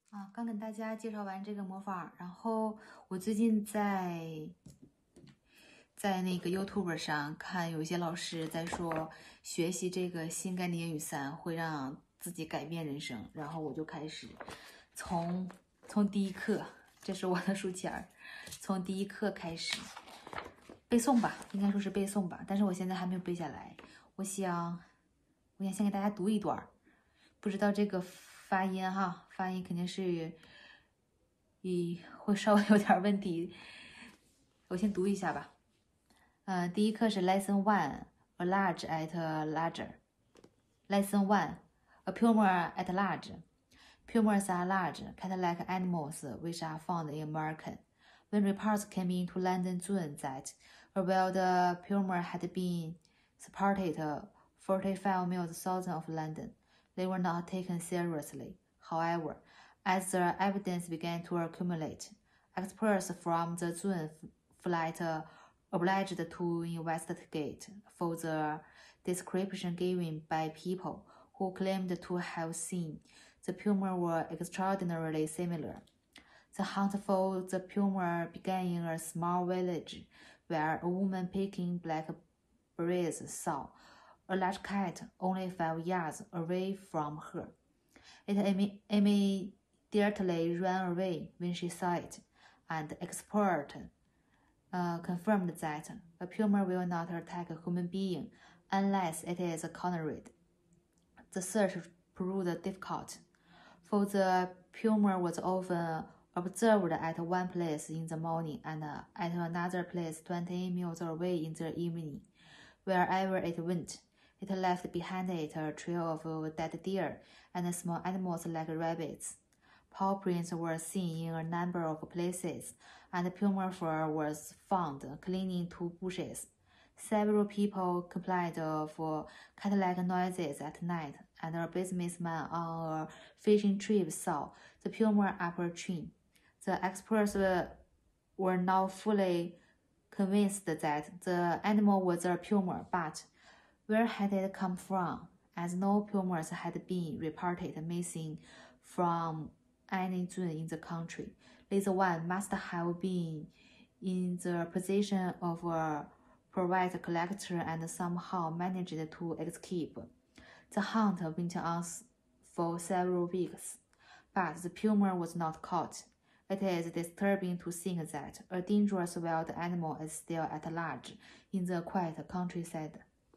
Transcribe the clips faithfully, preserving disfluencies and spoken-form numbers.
啊，刚跟大家介绍完这个魔法，然后我最近在在那个 YouTube 上看，有一些老师在说学习这个新概念英语三会让自己改变人生，然后我就开始从从第一课，这是我的书签儿，从第一课开始背诵吧，应该说是背诵吧，但是我现在还没有背下来，我想我想先给大家读一段，不知道这个发音哈，发音肯定是，一会稍微有点问题。我先读一下吧。呃，第一课是 Lesson One，A large at larger。Lesson One，A puma at large. Pumas are large, cat-like animals which are found in America. When reports came into London June that a wild puma had been spotted forty-five miles south of London, they were not taken seriously. However, as the evidence began to accumulate, experts from the June flight obliged to investigate for the description given by people who claimed to have seen the puma were extraordinarily similar. The hunt for the puma began in a small village where a woman picking blackberries saw a large cat only five yards away from her. It immediately ran away when she saw it, and expert uh, confirmed that a puma will not attack a human being unless it is cornered. The search proved difficult, for the puma was often observed at one place in the morning and at another place twenty miles away in the evening. Wherever it went, it left behind it a trail of dead deer and small animals like rabbits. Paw prints were seen in a number of places, and puma fur was found clinging to bushes. Several people complained of cat-like noises at night, and a businessman on a fishing trip saw the puma up a tree. The experts were now fully convinced that the animal was a puma, but where had it come from? As no pumas had been reported missing from any zoo in the country, this one must have been in the possession of a private collector and somehow managed to escape. The hunt went on for several weeks, but the puma was not caught. It is disturbing to think that a dangerous wild animal is still at large in the quiet countryside.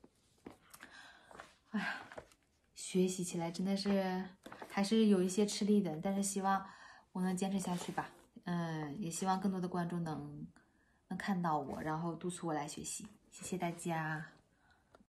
哎呀，学习起来真的是还是有一些吃力的，但是希望我能坚持下去吧。嗯，也希望更多的观众能能看到我，然后督促我来学习。谢谢大家。